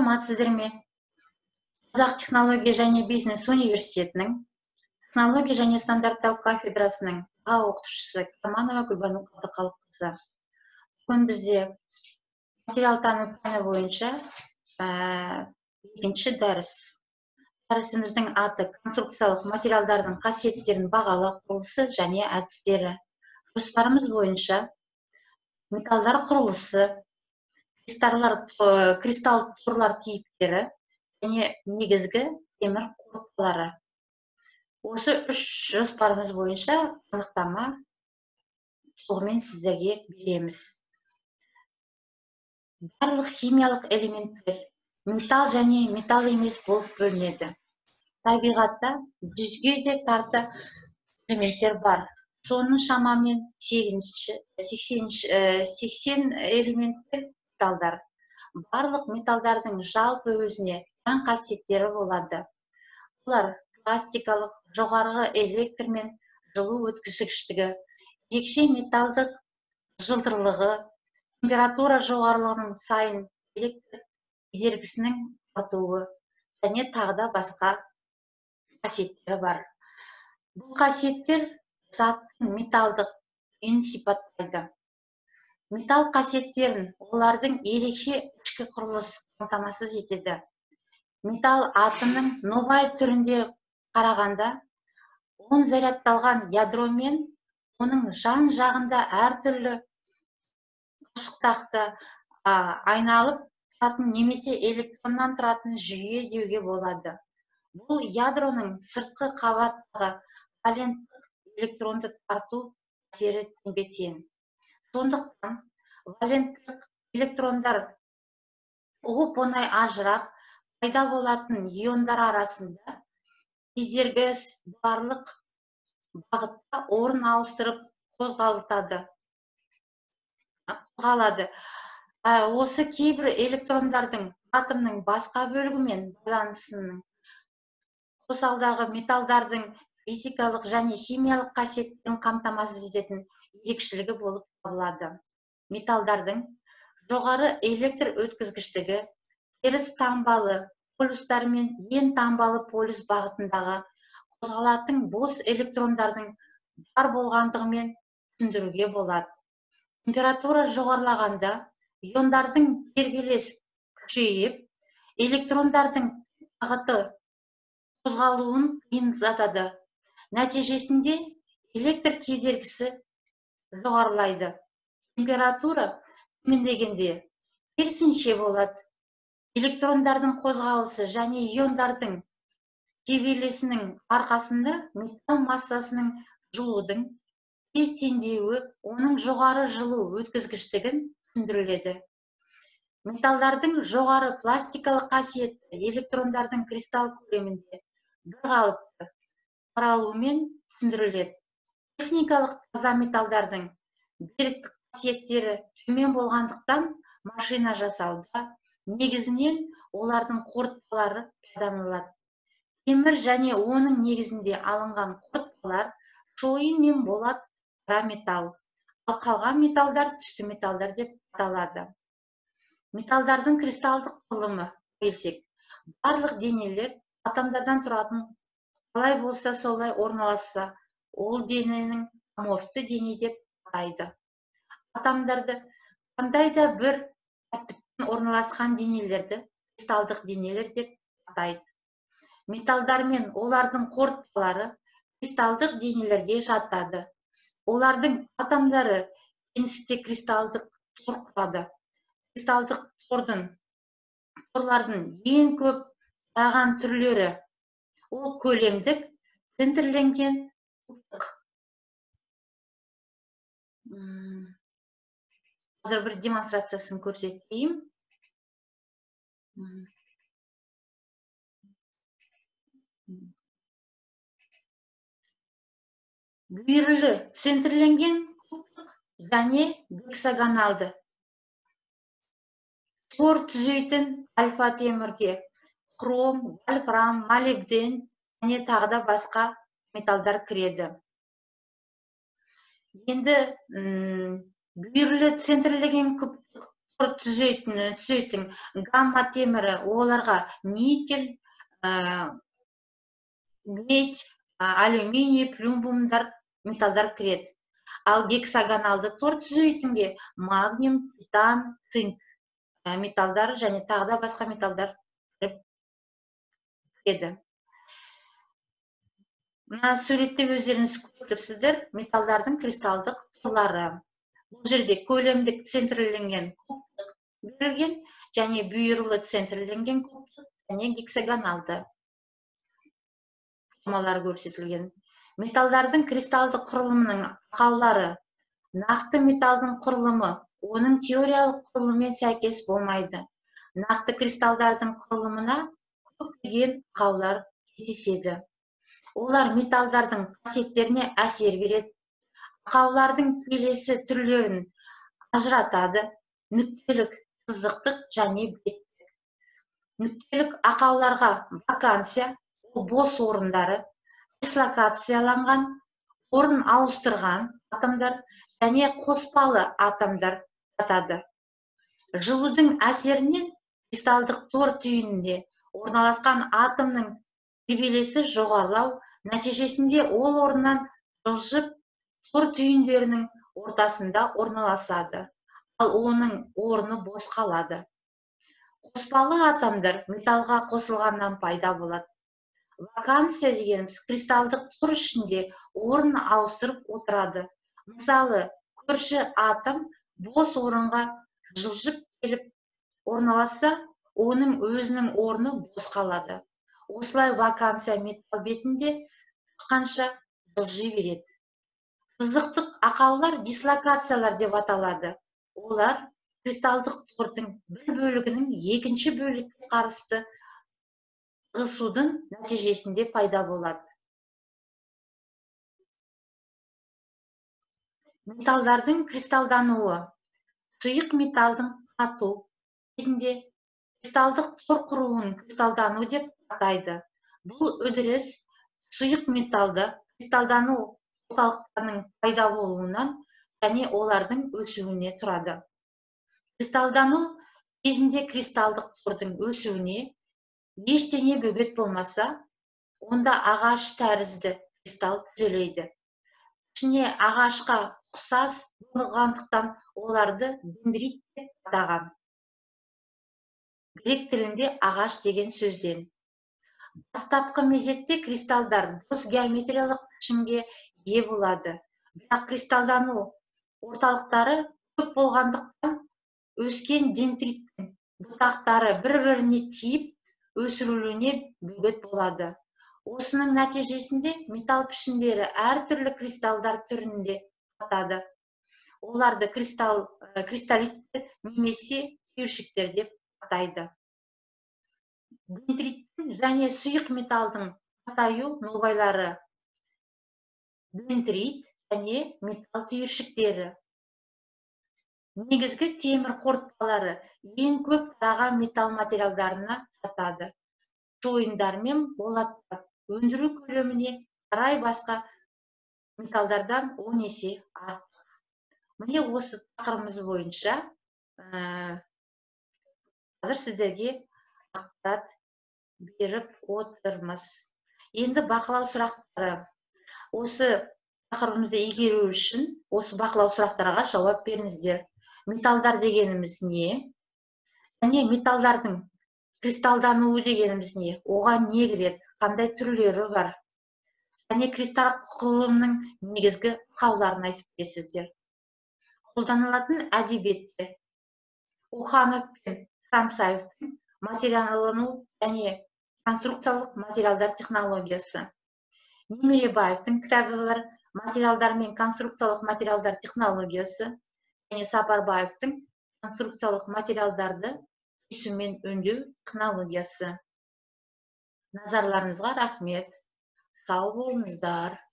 Саламатсыздар ме? Қазақ технология және бизнес университетінің технология және стандарттау кафедрасының аға оқытушысы Карманова Гүлбану Қалдықалыққызы. Бүгін бізде материал тану пәні бойынша екінші дәріс. Дәрісіміздің аты конструкциялық материалдардың қасиеттерін бағалау құрылысы және әдістері. Жоспарымыз бойынша металдар құрылысы, кристалл торлар типтері және негізгі темір қорытпалары. Осы үш жоспарымыз бойынша анықтама толығымен сіздерге береміз. Барлық химиялық элементтер металл және металл емес болып бөлінеді. Табиғатта 100-ге де тарта элементтер бар. Соның шамамен 80 элементтер металдар. Барлық металдардың жалпы өзіне тән қасиеттері болады. Олар пластикалық, жоғарғы электр мен жылу өткізгіштігі, ерекше металдық жылтырлығы, температура жоғарылығының сайын электр кедергісінің артуы және тағы да басқа қасиеттері бар. Бұл қасиеттер заттың металдық күйін сипаттайды. Металл қасиеттерін олардың ерекше ішкі құрылыс қамтамасыз етеді. Металл атомның нобай түрінде қарағанда, он зарядталған ядромен оның жан жағында әртүрлі қашықтақты айналып тұратын немесе электроннан тұратын жүйе деуге болады. Бұл ядроның сыртқы қабаттағы валенттік электронды тарту әсері теңбе-тең. Сондықтан валенттік электрондар оп-оңай ажырап пайда болатын иондар арасында кедергісіз барлық бағытта орын ауыстырып қозғалады. Осы кейбір электрондардың атомның басқа бөлігімен байланысының қосалдағы металдардың физикалық және химиялық қасиеттерін қамтамасыз ететін ерекшелігі болып табылады. Металдардың жоғары электр өткізгіштігі теріс таңбалы полюстар мен ең таңбалы полюс бағытындағы қозғалатын бос электрондардың бар болғандығымен түсіндіруге болады. Температура жоғарылағанда иондардың тербеліс күшейіп, электрондардың бағыты қозғалуын қиындатады. Нәтижесінде электр кедергісі жоғарылайды. Температура төмендегенде керісінше болады. Электрондардың қозғалысы және иондардың тербелісінің арқасында металл массасының жылудың тез теңдеуі оның жоғары жылу өткізгіштігін түсіндіріледі. Металдардың жоғары пластикалық қасиеті электрондардың кристалл көлемінде бірқалыпты таралуымен түсіндіріледі. Техникалық таза металдардың беріктік қасиеттері төмен болғандықтан машина жасауда негізінен олардың қорытпалары пайдаланылады. Темір және оның негізінде алынған қорытпалар шойын мен болат қара металл, ал қалған металдар түсті металдар деп аталады. Металдардың кристалдық құрылымы келсек, барлық денелер атомдардан тұратын, қалай болса солай орналасса, ол дененің аморфты дене деп атайды. Атомдарды қандай да бір тәртіппен орналасқан денелерді кристалдық денелер деп атайды. Металдар мен олардың қорытпалары кристалдық денелерге жатады. Олардың атомдары кеңістікте кристалдық тор құрады. Кристалдық торлардың ең көп тараған түрлері ол көлемдік, центрленген кубтық. Қазір бір демонстрациясын көрсетейін. Бүйірлі центрленген кубтық және гексагоналды. Тор түзейтін альфа темірге хром, вольфрам, молибден және тағы да басқа металдар кіреді. Енді бүйірлі центрленген кубтық тор түзейтін гамма темірі, оларға никель, медь, алюминий, плюмбумдар, металдар кіреді. Ал гексагоналды тор түзейтінге магниум, титан, цинк металдар және тағы да басқа металдар кіреді. Мына суретте өздеріңіз көріп тұрсыздар, металдардың кристалдық торлары. Бұл жерде көлемдік центрленген кубтық берілген, және бүйірлі центрленген кубтық және гексагоналды формалар көрсетілген. Металдардың кристалдық құрылымының ақаулары. Нақты металдың құрылымы оның теориялық құрылыммен сәйкес болмайды. Нақты кристалдардың құрылымына көптеген ақаулар кездеседі. Олар металдардың қасиеттеріне әсер береді. Ақаулардың келесі түрлерін ажыратады: нүктелік, сызықтық және беттік. Нүктелік ақауларға вакансия, бос орындары, дислокацияланған, орын ауыстырған атомдар және қоспалы атомдар жатады. Жылудың әсерінен кристалдық тор түйінінде орналасқан атомның тербелісі жоғарылау, нәтижесінде ол орнынан жылжып, тор түйіндерінің ортасында орналасады, ал оның орны бос қалады. Қоспалы атомдар металға қосылғаннан пайда болады. Вакансия дегеніміз кристалдық тор ішінде орын ауыстырып отырады. Мысалы, көрші атом бос орынға жылжып келіп орналасса, оның өзінің орны бос қалады. Осылай вакансия металл бетінде қанша жылжи береді. Сызықтық ақаулар дислокациялар деп аталады. Олар кристалдық тордың бір бөлігінің екінші бөлікке қарсы ығысудың нәтижесінде пайда болады. Металдардың кристалдануы. Сұйық металдың қату кезінде кристалдық тор құруын кристалдану деп атайды. Бұл үдеріс сұйық металды кристалдану орталықтарының пайда болуынан және олардың өсуіне тұрады. Кристалдану кезінде кристалдық тордың өсуіне ештеңе бөгет болмаса, онда ағаш тәрізді кристалл түзіледі. Ішіне ағашқа ұқсас болғандықтан оларды дендрит деп атаған. Грек тілінде ағаш деген сөзден. Бастапқы мезетте кристалдар дұрыс геометриялық пішімге ие болады. Бірақ кристалдану орталықтары көп болғандықтан өскен дендриттің бұтақтары бір-біріне тиіп, өсірілуіне бөгет болады. Осының нәтижесінде металл пішіндері әртүрлі кристалдар түрінде атады. Оларды кристаллиттер немесе түйіршіктер деп атайды. Дендриттің және сұйық металдың қатаю нобайлары. Дендрит және металл түйіршіктері. Негізгі темір қорытпалары ең көп тараған металл материалдарына жатады. Шойындар мен болаттар өндіру көлеміне қарай басқа металдардан 10 есе артық. Міне осы тақырыбымыз бойынша қазір сіздерге ақпарат беріп отырмыз. Енді бақылау сұрақтары. Осы тақырыбымызды игеру үшін осы бақылау сұрақтарға жауап беріңіздер. Металдар дегеніміз не? Және металдардың кристалдануы дегеніміз не? Оған не кіреді? Қандай түрлері бар? Және кристалл құрылымының негізгі ақауларын айтып бересіздер. Қолданылатын әдебиеттер. Уханов пен Самсаевтың материалдану және конструкциялық материалдар технологиясы. Немеребаевтың кітабы бар, материалдар мен конструкциялық материалдар технологиясы. Және Сапарбаевтың конструкциялық материалдарды кесу мен өңдеу технологиясы. Назарларыңызға рахмет. Сау болыңыздар.